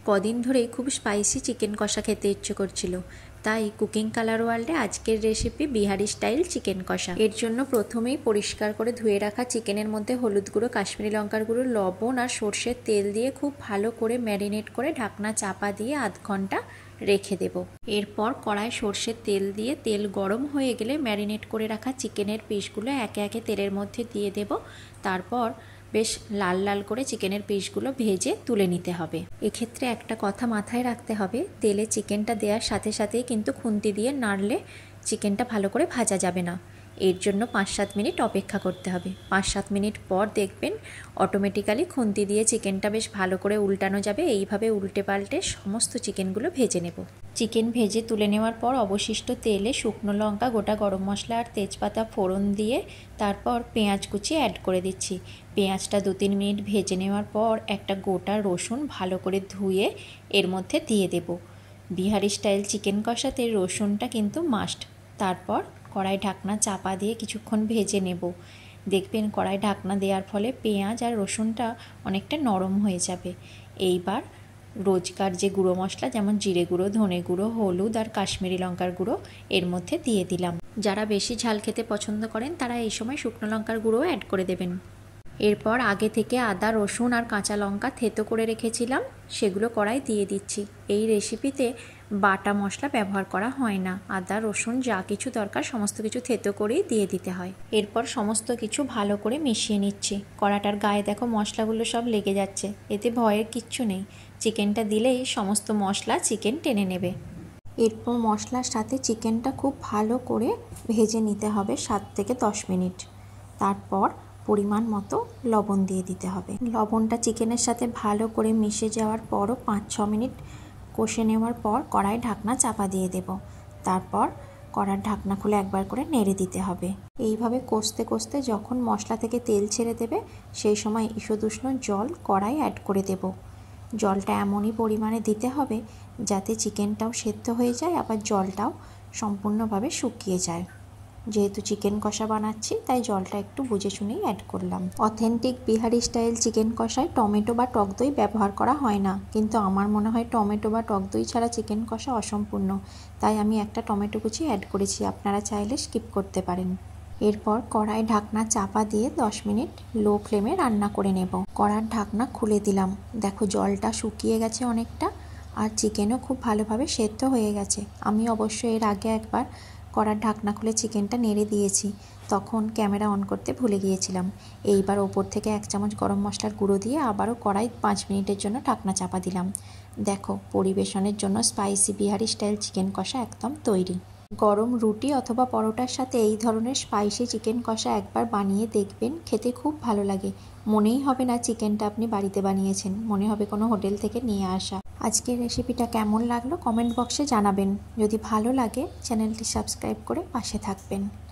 কদিন ধরেই খুব স্পাইসি চিকেন কষা খেতে ইচ্ছে করছিল, তাই কুকিং কালার ওয়ার্ল্ডে আজকের রেসিপি বিহারি স্টাইল চিকেন কষা। এর জন্য প্রথমেই পরিষ্কার করে ধুয়ে রাখা চিকেনের মধ্যে হলুদ গুঁড়ো, কাশ্মীরি লঙ্কার গুঁড়ো, লবণ আর সর্ষের তেল দিয়ে খুব ভালো করে ম্যারিনেট করে ঢাকনা চাপা দিয়ে আধ ঘন্টা রেখে দেব। এরপর কড়ায় সর্ষের তেল দিয়ে তেল গরম হয়ে গেলে ম্যারিনেট করে রাখা চিকেনের পিসগুলো একে একে তেলের মধ্যে দিয়ে দেব। তারপর বেশ লাল লাল করে চিকেনের পিসগুলো ভেজে তুলে নিতে হবে। এক্ষেত্রে একটা কথা মাথায় রাখতে হবে, তেলে চিকেনটা দেওয়ার সাথে সাথেই কিন্তু খুন্তি দিয়ে নাড়লে চিকেনটা ভালো করে ভাজা যাবে না। এর জন্য 5-7 মিনিট অপেক্ষা করতে হবে। 5-7 মিনিট পর দেখবেন অটোমেটিক্যালি খুন্তি দিয়ে চিকেনটা বেশ ভালো করে উল্টানো যাবে। এইভাবে উল্টে পাল্টে সমস্ত চিকেনগুলো ভেজে নেব। চিকেন ভেজে তুলে নেওয়ার পর অবশিষ্ট তেলে শুকনো লঙ্কা, গোটা গরম মশলা আর তেজপাতা ফোড়ন দিয়ে তারপর পেঁয়াজ কুচি অ্যাড করে দিচ্ছি। পেঁয়াজটা 2-3 মিনিট ভেজে নেওয়ার পর একটা গোটা রসুন ভালো করে ধুয়ে এর মধ্যে দিয়ে দেব। বিহারি স্টাইল চিকেন কষাতে রসুনটা কিন্তু মাস্ট। তারপর কড়াই ঢাকনা চাপা দিয়ে কিছুক্ষণ ভেজে নেব। দেখবেন কড়াই ঢাকনা দেওয়ার ফলে পেঁয়াজ আর রসুনটা অনেকটা নরম হয়ে যাবে। এইবার রোজকার যে গুঁড়ো মশলা যেমন জিরে গুঁড়ো, ধনে গুঁড়ো, হলুদ আর কাশ্মীরি লঙ্কার গুঁড়ো এর মধ্যে দিয়ে দিলাম। যারা বেশি ঝাল খেতে পছন্দ করেন তারা এই সময় শুকনো লঙ্কার গুঁড়ো অ্যাড করে দেবেন। এরপর আগে থেকে আদা, রসুন আর কাঁচা লঙ্কা থেতো করে রেখেছিলাম, সেগুলো কড়াই দিয়ে দিচ্ছি। এই রেসিপিতে বাটা মশলা ব্যবহার করা হয় না। আদা, রসুন যা কিছু দরকার সমস্ত কিছু থেতো করেই দিয়ে দিতে হয়। এরপর সমস্ত কিছু ভালো করে মিশিয়ে নিচ্ছি। কড়াটার গায়ে দেখো মশলাগুলো সব লেগে যাচ্ছে, এতে ভয়ের কিচ্ছু নেই। চিকেনটা দিলেই সমস্ত মশলা চিকেন টেনে নেবে। এরপর মশলার সাথে চিকেনটা খুব ভালো করে ভেজে নিতে হবে 7 থেকে 10 মিনিট। তারপর পরিমাণ মতো লবণ দিয়ে দিতে হবে। লবণটা চিকেনের সাথে ভালো করে মিশে যাওয়ার পরও 5-6 মিনিট কষে নেওয়ার পর কড়াই ঢাকনা চাপা দিয়ে দেব। তারপর কড়ার ঢাকনা খুলে একবার করে নেড়ে দিতে হবে। এইভাবে কষতে কষতে যখন মশলা থেকে তেল ছেড়ে দেবে সেই সময় ঈষদুষ্ণ জল কড়াই অ্যাড করে দেব। জলটা এমনই পরিমাণে দিতে হবে যাতে চিকেনটাও সেদ্ধ হয়ে যায়, আবার জলটাও সম্পূর্ণভাবে শুকিয়ে যায়। যেহেতু চিকেন কষা বানাচ্ছি তাই জলটা একটু বুঝে শুনেই অ্যাড করলাম। অথেন্টিক বিহারি স্টাইল চিকেন কষায় টমেটো বা টক দই ব্যবহার করা হয় না, কিন্তু আমার মনে হয় টমেটো বা টক দই ছাড়া চিকেন কষা অসম্পূর্ণ, তাই আমি একটা টমেটো কুচি অ্যাড করেছি। আপনারা চাইলে স্কিপ করতে পারেন। এরপর কড়াই ঢাকনা চাপা দিয়ে 10 মিনিট লো ফ্লেমে রান্না করে নেব। কড়ার ঢাকনা খুলে দিলাম। দেখো জলটা শুকিয়ে গেছে অনেকটা, আর চিকেনও খুব ভালোভাবে সেদ্ধ হয়ে গেছে। আমি অবশ্য এর আগে একবার কড়ার ঢাকনা খুলে চিকেনটা নেড়ে দিয়েছি, তখন ক্যামেরা অন করতে ভুলে গিয়েছিলাম। এইবার ওপর থেকে 1 চামচ গরম মশলার গুঁড়ো দিয়ে আবারও কড়াই 5 মিনিটের জন্য ঢাকনা চাপা দিলাম। দেখো পরিবেশনের জন্য স্পাইসি বিহারি স্টাইল চিকেন কষা একদম তৈরি। গরম রুটি অথবা পরোটার সাথে এই ধরনের স্পাইসি চিকেন কষা একবার বানিয়ে দেখবেন, খেতে খুব ভালো লাগে। মনেই হবে না চিকেনটা আপনি বাড়িতে বানিয়েছেন, মনে হবে কোনো হোটেল থেকে নিয়ে আসা। আজকের রেসিপিটা কেমন লাগলো কমেন্ট বক্সে জানাবেন। যদি ভালো লাগে চ্যানেলটি সাবস্ক্রাইব করে পাশে থাকবেন।